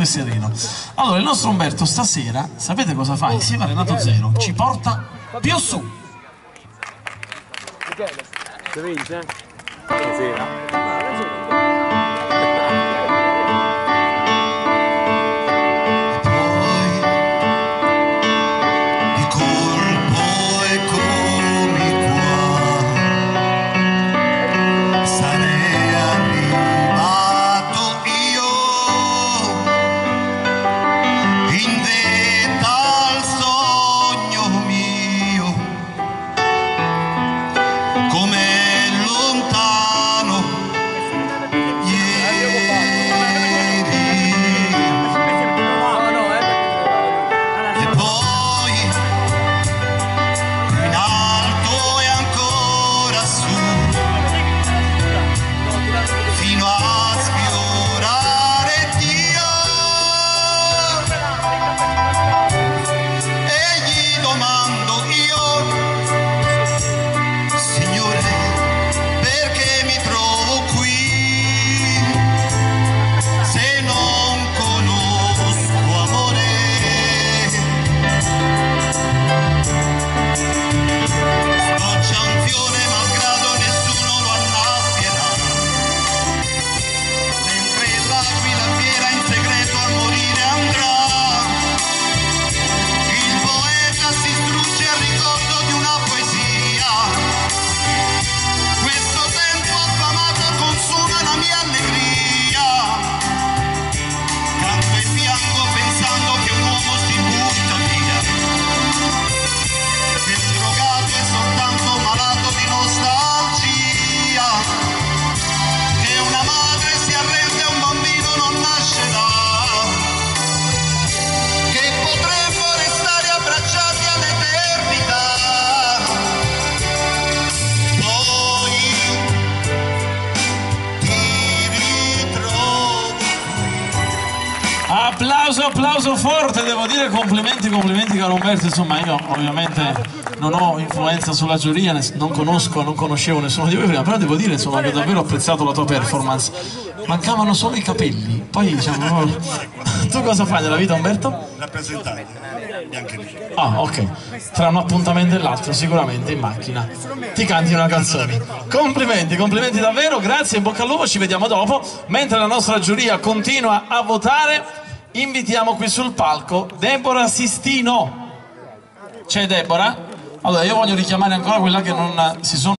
sereno. Allora, il nostro Umberto stasera, sapete cosa fa? Insieme a Renato Zero ci porta più su. Si vince? Buonasera. Applauso forte, devo dire, complimenti caro Umberto. Insomma, io ovviamente non ho influenza sulla giuria, non conoscevo nessuno di voi prima, però devo dire, insomma, che ho davvero apprezzato la tua performance. Mancavano solo i capelli, poi diciamo... Tu cosa fai nella vita, Umberto? Rappresentante, bianchi. Ah, ok, tra un appuntamento e l'altro sicuramente in macchina ti canti una canzone. Complimenti davvero, grazie, in bocca al lupo, ci vediamo dopo. Mentre la nostra giuria continua a votare, invitiamo qui sul palco Deborah Sistino. C'è Deborah? Allora, io voglio richiamare ancora quella che non si sono